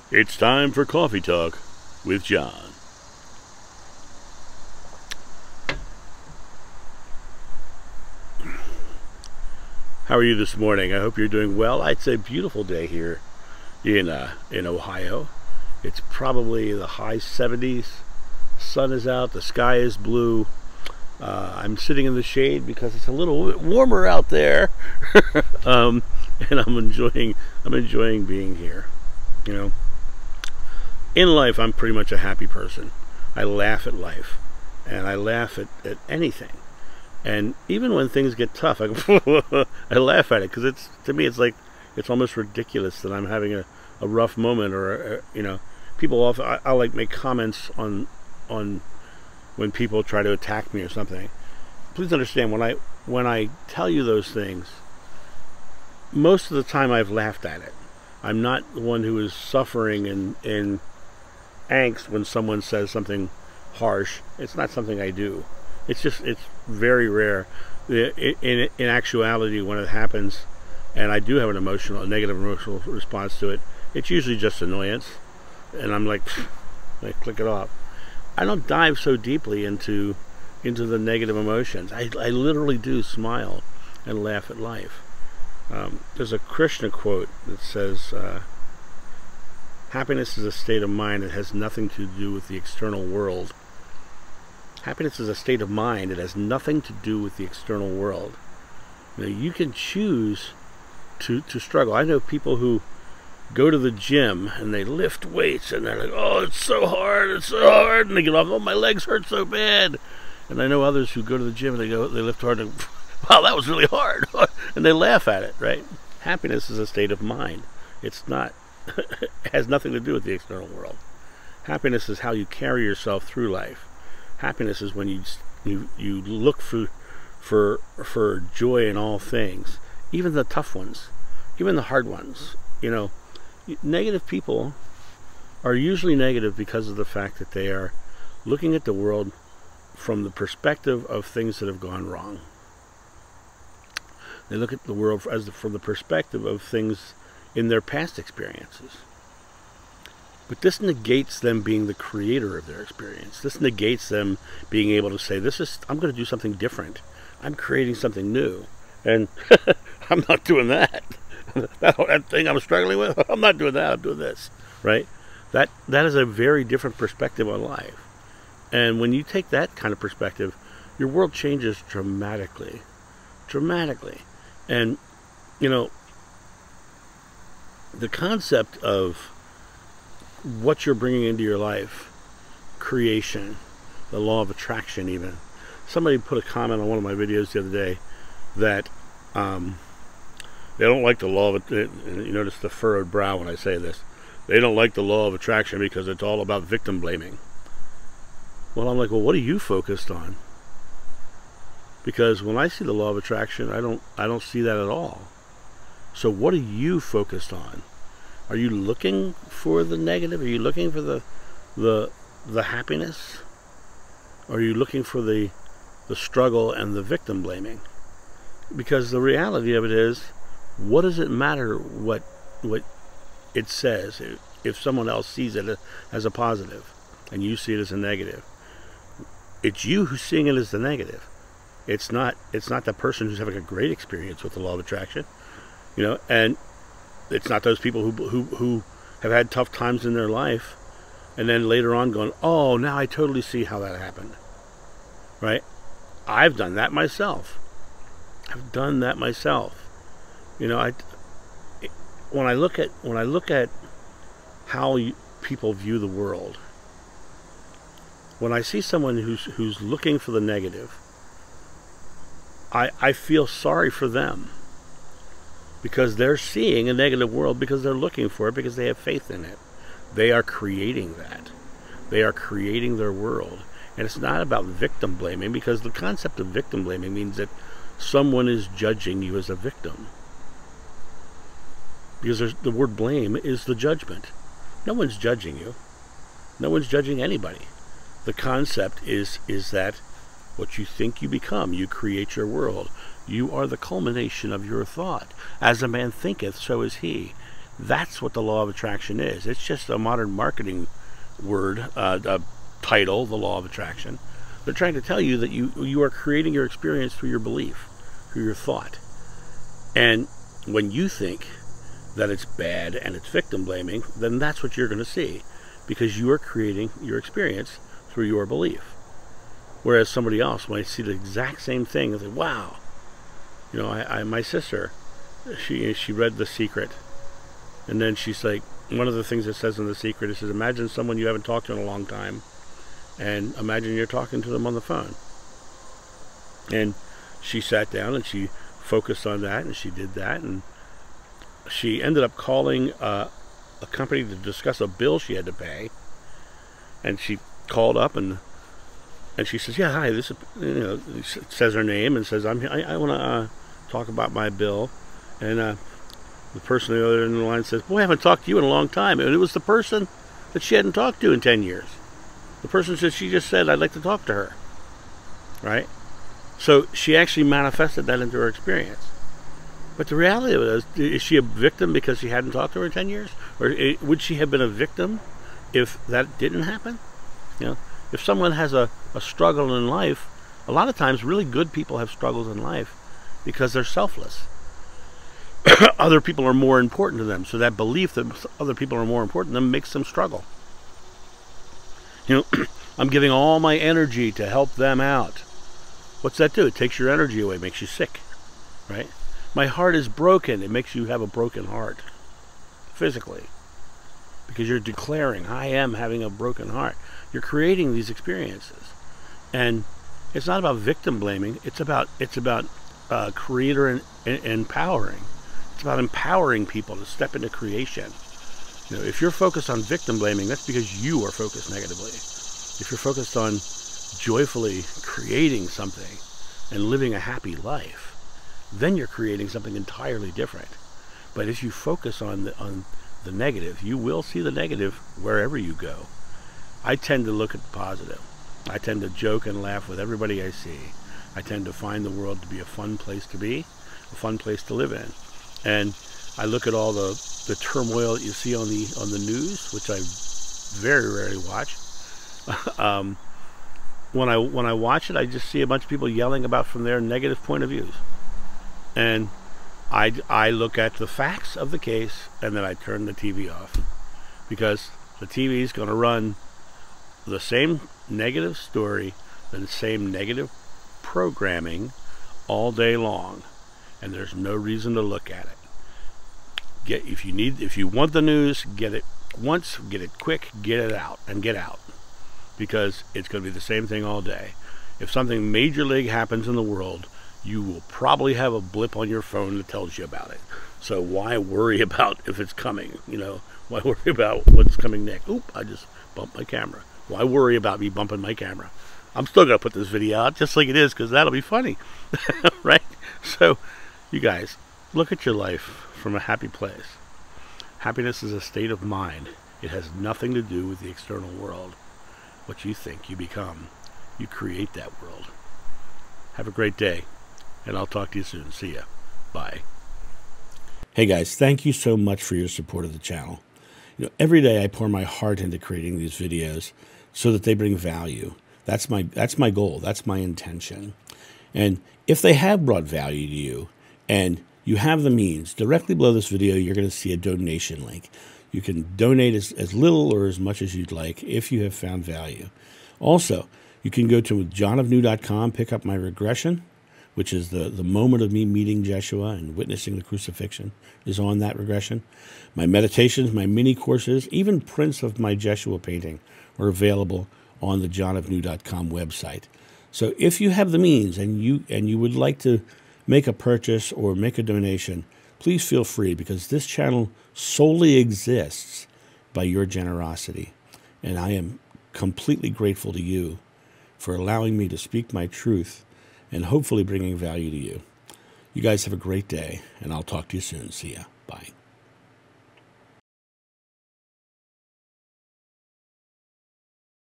It's time for Coffee Talk with John. How are you this morning? I hope you're doing well. It's a beautiful day here in Ohio. It's probably the high 70s. Sun is out. The sky is blue. I'm sitting in the shade because it's a little bit warmer out there, and I'm enjoying being here. You know, in life, I'm pretty much a happy person. I laugh at life, and I laugh at anything. And even when things get tough, I laugh at it because to me it's like it's almost ridiculous that I'm having a rough moment, or people often I like make comments on when people try to attack me or something. Please understand, when I tell you those things, most of the time I've laughed at it. I'm not the one who is suffering in angst when someone says something harsh. It's not something I do. It's very rare. In actuality, when it happens, and I do have a negative emotional response to it, it's usually just annoyance, and I'm like, I click it off. I don't dive so deeply into the negative emotions. I literally do smile and laugh at life. There's a Krishna quote that says, happiness is a state of mind that has nothing to do with the external world. Happiness is a state of mind that has nothing to do with the external world. You can choose to struggle. I know people who go to the gym and they lift weights and they're like, oh, it's so hard, and they get off, oh, my legs hurt so bad. And I know others who go to the gym and they lift hard and, wow, that was really hard, and they laugh at it, right? Happiness is a state of mind. It's not, it has nothing to do with the external world. Happiness is how you carry yourself through life. Happiness is when you look for joy in all things, even the tough ones, even the hard ones. Negative people are usually negative because of the fact that they are looking at the world from the perspective of things that have gone wrong. They look at the world from the perspective of things in their past experiences. But this negates them being the creator of their experience. This negates them being able to say, I'm going to do something different. I'm creating something new. And I'm not doing that. That thing I'm struggling with, I'm not doing that, I'm doing this. Right? That is a very different perspective on life. And when you take that kind of perspective, your world changes dramatically. Dramatically. And, the concept of what you're bringing into your life, creation, the law of attraction even. Somebody put a comment on one of my videos the other day that they don't like the law of, you notice the furrowed brow when I say this, they don't like the law of attraction because it's all about victim blaming. Well, I'm like, well, what are you focused on? Because when I see the law of attraction, I don't see that at all. So what are you focused on? Are you looking for the negative? Are you looking for the happiness? Or are you looking for the struggle and the victim blaming? Because the reality of it is, what does it matter what it says if someone else sees it as a positive and you see it as a negative? It's you who's seeing it as the negative. It's not the person who's having a great experience with the law of attraction, and it's not those people who have had tough times in their life and then later on going, oh, now I totally see how that happened. Right? I've done that myself. When I look at how people view the world, when I see someone who's looking for the negative, I feel sorry for them. Because they're seeing a negative world because they're looking for it, because they have faith in it. They are creating that. They are creating their world. And it's not about victim blaming, because the concept of victim blaming means that someone is judging you as a victim. Because the word blame is the judgment. No one's judging you. No one's judging anybody. The concept is that what you think you become, you create your world. You are the culmination of your thought. As a man thinketh, so is he. That's what the law of attraction is. It's just a modern marketing word, title, the law of attraction. They're trying to tell you that you are creating your experience through your belief, through your thought. And when you think that it's bad and it's victim blaming, then that's what you're going to see, because you are creating your experience through your belief. Whereas somebody else might see the exact same thing and say, wow, you know, my sister, she read The Secret, and then she's like, one of the things it says in The Secret, it says, imagine someone you haven't talked to in a long time, and imagine you're talking to them on the phone. And she sat down and she focused on that, and she did that, and she ended up calling a company to discuss a bill she had to pay. And she called up and she says, yeah, hi, this is, you know, says her name and says, I want to talk about my bill. And the person on the other end of the line says, boy, I haven't talked to you in a long time. And it was the person that she hadn't talked to in 10 years. The person said, she just said, I'd like to talk to her. Right? So she actually manifested that into her experience. But the reality of it is she a victim because she hadn't talked to her in 10 years? Or would she have been a victim if that didn't happen? You know, if someone has a struggle in life, a lot of times really good people have struggles in life because they're selfless. Other people are more important to them. So that belief that other people are more important to them makes them struggle. You know, I'm giving all my energy to help them out. What's that do? It takes your energy away, makes you sick, right? My heart is broken. It makes you have a broken heart, physically, because you're declaring, I am having a broken heart. You're creating these experiences, and it's not about victim blaming. It's about creator and empowering. It's about empowering people to step into creation. You know, if you're focused on victim blaming, that's because you are focused negatively. If you're focused on joyfully creating something and living a happy life, then you're creating something entirely different. But if you focus on the negative, you will see the negative wherever you go. I tend to look at the positive. I tend to joke and laugh with everybody I see. I tend to find the world to be a fun place to be, a fun place to live in. And I look at all the turmoil that you see on the news, which I very rarely watch. When I watch it, I just see a bunch of people yelling about from their negative point of views. And I look at the facts of the case, and then I turn the TV off, because the TV is going to run the same negative story, the same negative programming all day long, and there's no reason to look at it. If you want the news, get it once, get it quick, get it out, and get out, because it's going to be the same thing all day. If something major league happens in the world, you will probably have a blip on your phone that tells you about it. So why worry about if it's coming? You know, why worry about what's coming next? Oop, I just bumped my camera. Why worry about me bumping my camera? I'm still going to put this video out just like it is, because that'll be funny. Right? So, you guys, look at your life from a happy place. Happiness is a state of mind. It has nothing to do with the external world. What you think, you become. You create that world. Have a great day. And I'll talk to you soon. See ya. Bye. Hey guys, thank you so much for your support of the channel. You know, every day I pour my heart into creating these videos so that they bring value. That's my goal. That's my intention. And if they have brought value to you and you have the means, directly below this video you're going to see a donation link. You can donate as little or as much as you'd like if you have found value. Also, you can go to johnofnew.com, pick up my regression, which is the moment of me meeting Jeshua and witnessing the crucifixion, is on that regression. My meditations, my mini courses, even prints of my Jeshua painting are available on the johnofnew.com website. So if you have the means and you would like to make a purchase or make a donation, please feel free, because this channel solely exists by your generosity. And I am completely grateful to you for allowing me to speak my truth and hopefully bringing value to you. You guys have a great day, and I'll talk to you soon. See ya. Bye.